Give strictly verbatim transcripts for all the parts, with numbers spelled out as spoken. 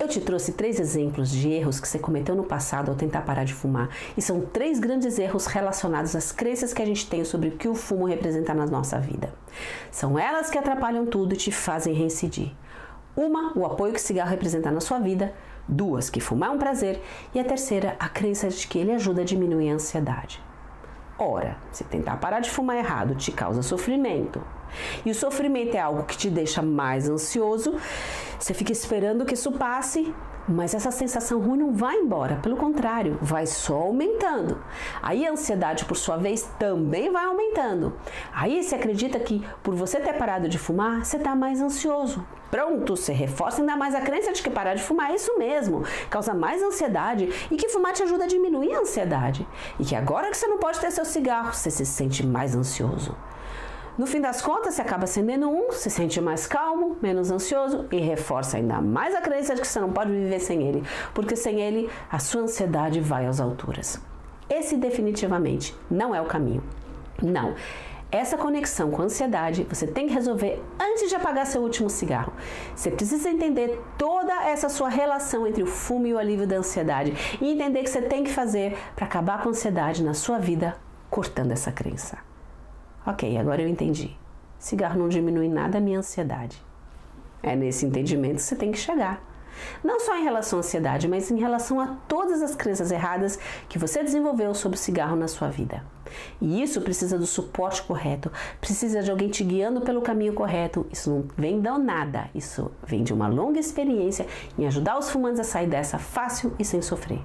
Eu te trouxe três exemplos de erros que você cometeu no passado ao tentar parar de fumar. E são três grandes erros relacionados às crenças que a gente tem sobre o que o fumo representa na nossa vida. São elas que atrapalham tudo e te fazem reincidir. Uma, o apoio que o cigarro representa na sua vida. Duas, que fumar é um prazer. E a terceira, a crença de que ele ajuda a diminuir a ansiedade. Ora, se tentar parar de fumar errado te causa sofrimento, e o sofrimento é algo que te deixa mais ansioso, você fica esperando que isso passe, mas essa sensação ruim não vai embora, pelo contrário, vai só aumentando. Aí a ansiedade, por sua vez, também vai aumentando. Aí você acredita que por você ter parado de fumar, você está mais ansioso. Pronto, você reforça ainda mais a crença de que parar de fumar é isso mesmo, causa mais ansiedade e que fumar te ajuda a diminuir a ansiedade. E que agora que você não pode ter seu cigarro, você se sente mais ansioso. No fim das contas, você acaba acendendo um, se sente mais calmo, menos ansioso e reforça ainda mais a crença de que você não pode viver sem ele, porque sem ele a sua ansiedade vai às alturas. Esse definitivamente não é o caminho. Não. Essa conexão com a ansiedade você tem que resolver antes de apagar seu último cigarro. Você precisa entender toda essa sua relação entre o fumo e o alívio da ansiedade e entender o que você tem que fazer para acabar com a ansiedade na sua vida, cortando essa crença. Ok, agora eu entendi. Cigarro não diminui nada a minha ansiedade. É nesse entendimento que você tem que chegar. Não só em relação à ansiedade, mas em relação a todas as crenças erradas que você desenvolveu sobre o cigarro na sua vida. E isso precisa do suporte correto, precisa de alguém te guiando pelo caminho correto. Isso não vem do nada, isso vem de uma longa experiência em ajudar os fumantes a sair dessa fácil e sem sofrer.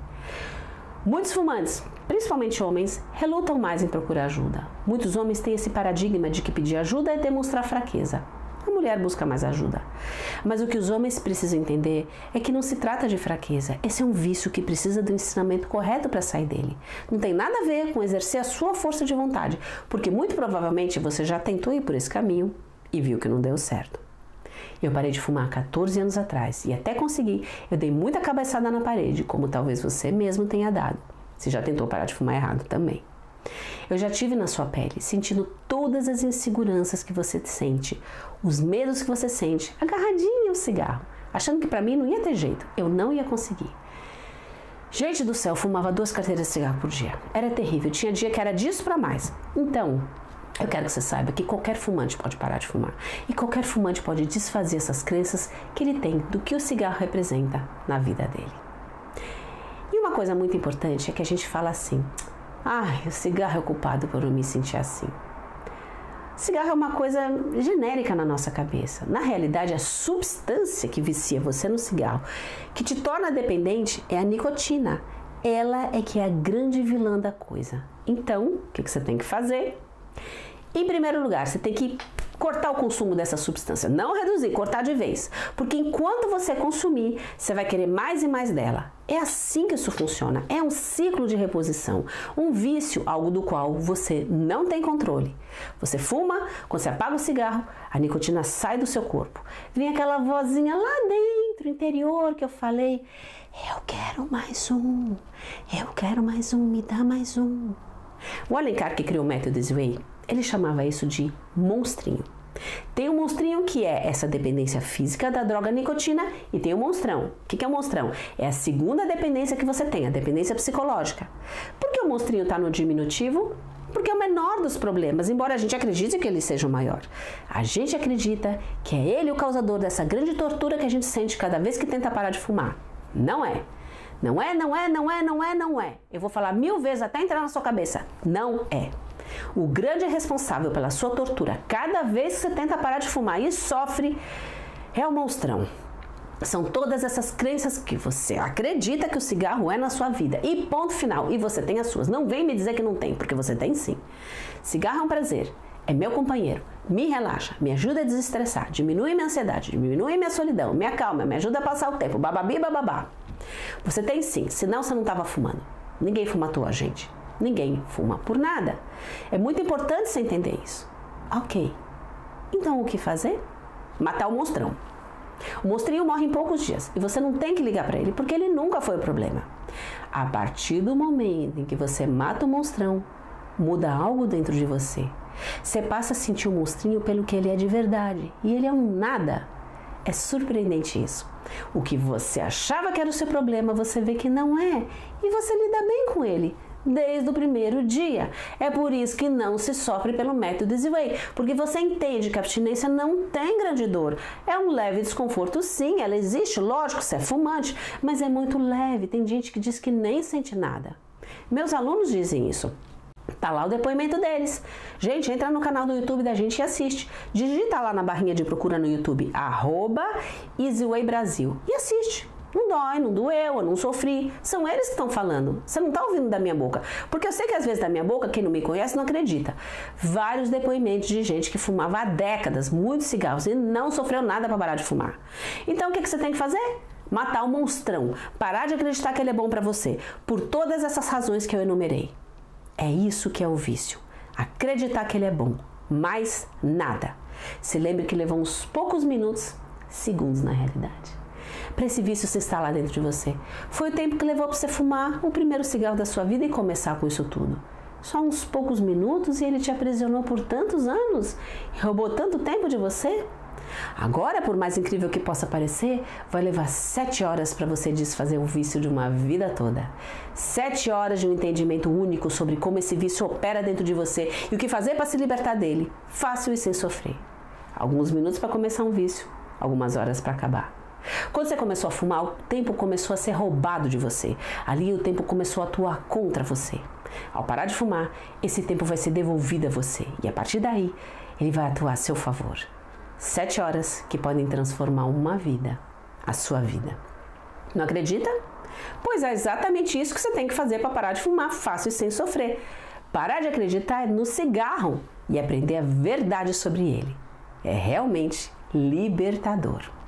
Muitos fumantes, principalmente homens, relutam mais em procurar ajuda. Muitos homens têm esse paradigma de que pedir ajuda é demonstrar fraqueza. A mulher busca mais ajuda. Mas o que os homens precisam entender é que não se trata de fraqueza. Esse é um vício que precisa do ensinamento correto para sair dele. Não tem nada a ver com exercer a sua força de vontade, porque muito provavelmente você já tentou ir por esse caminho e viu que não deu certo. Eu parei de fumar há quatorze anos atrás e até consegui, eu dei muita cabeçada na parede, como talvez você mesmo tenha dado. Você já tentou parar de fumar errado também. Eu já tive na sua pele, sentindo todas as inseguranças que você sente, os medos que você sente, agarradinho ao cigarro, achando que pra mim não ia ter jeito, eu não ia conseguir. Gente do céu, fumava duas carteiras de cigarro por dia. Era terrível, tinha dia que era disso pra mais. Então, eu quero que você saiba que qualquer fumante pode parar de fumar. E qualquer fumante pode desfazer essas crenças que ele tem do que o cigarro representa na vida dele. E uma coisa muito importante é que a gente fala assim: ai, o cigarro é o culpado por eu me sentir assim. Cigarro é uma coisa genérica na nossa cabeça. Na realidade, a substância que vicia você no cigarro, que te torna dependente, é a nicotina. Ela é que é a grande vilã da coisa. Então, o que você tem que fazer? Em primeiro lugar, você tem que cortar o consumo dessa substância, não reduzir, cortar de vez, porque enquanto você consumir, você vai querer mais e mais dela. É assim que isso funciona, é um ciclo de reposição, um vício, algo do qual você não tem controle. Você fuma, quando você apaga o cigarro, a nicotina sai do seu corpo, vem aquela vozinha lá dentro, interior, que eu falei: eu quero mais um, eu quero mais um, me dá mais um. O Alencar, que criou o método Sway, ele chamava isso de monstrinho. Tem o monstrinho, que é essa dependência física da droga nicotina, e tem o monstrão. O que é o monstrão? É a segunda dependência que você tem, a dependência psicológica. Por que o monstrinho está no diminutivo? Porque é o menor dos problemas, embora a gente acredite que ele seja o maior. A gente acredita que é ele o causador dessa grande tortura que a gente sente cada vez que tenta parar de fumar. Não é. Não é, não é, não é, não é, não é. Eu vou falar mil vezes até entrar na sua cabeça. Não é. O grande responsável pela sua tortura cada vez que você tenta parar de fumar e sofre é o monstrão. São todas essas crenças que você acredita que o cigarro é na sua vida. E ponto final. E você tem as suas. Não vem me dizer que não tem, porque você tem sim. Cigarro é um prazer. É meu companheiro. Me relaxa, me ajuda a desestressar, diminui minha ansiedade, diminui minha solidão, me acalma, me ajuda a passar o tempo, bababi, bababá. Você tem sim, senão você não estava fumando. Ninguém fumatou a gente. Ninguém fuma por nada. É muito importante você entender isso. Ok. Então o que fazer? Matar o monstrão. O monstrinho morre em poucos dias e você não tem que ligar para ele porque ele nunca foi o problema. A partir do momento em que você mata o monstrão, muda algo dentro de você. Você passa a sentir o monstrinho pelo que ele é de verdade. E ele é um nada. É surpreendente isso. O que você achava que era o seu problema, você vê que não é. E você lida bem com ele desde o primeiro dia. É por isso que não se sofre pelo método Easy Way, porque você entende que a abstinência não tem grande dor. É um leve desconforto, sim, ela existe, lógico, você é fumante, mas é muito leve. Tem gente que diz que nem sente nada. Meus alunos dizem isso. Tá lá o depoimento deles. Gente, entra no canal do YouTube da gente e assiste. Digita lá na barrinha de procura no YouTube, arroba Easy Way Brasil, e assiste. Não dói, não doeu, eu não sofri. São eles que estão falando. Você não está ouvindo da minha boca. Porque eu sei que às vezes da minha boca, quem não me conhece não acredita. Vários depoimentos de gente que fumava há décadas, muitos cigarros, e não sofreu nada para parar de fumar. Então o que, que você tem que fazer? Matar o monstrão. Parar de acreditar que ele é bom para você. Por todas essas razões que eu enumerei. É isso que é o vício. Acreditar que ele é bom. Mais nada. Se lembre que levou uns poucos minutos, segundos na realidade. Para esse vício se instalar dentro de você. Foi o tempo que levou para você fumar o primeiro cigarro da sua vida e começar com isso tudo. Só uns poucos minutos e ele te aprisionou por tantos anos e roubou tanto tempo de você? Agora, por mais incrível que possa parecer, vai levar sete horas para você desfazer o vício de uma vida toda. Sete horas de um entendimento único sobre como esse vício opera dentro de você e o que fazer para se libertar dele, fácil e sem sofrer. Alguns minutos para começar um vício, algumas horas para acabar. Quando você começou a fumar, o tempo começou a ser roubado de você. Ali o tempo começou a atuar contra você. Ao parar de fumar, esse tempo vai ser devolvido a você. E a partir daí, ele vai atuar a seu favor. Sete horas que podem transformar uma vida, a sua vida. Não acredita? Pois é exatamente isso que você tem que fazer para parar de fumar fácil e sem sofrer. Parar de acreditar no cigarro e aprender a verdade sobre ele. É realmente libertador.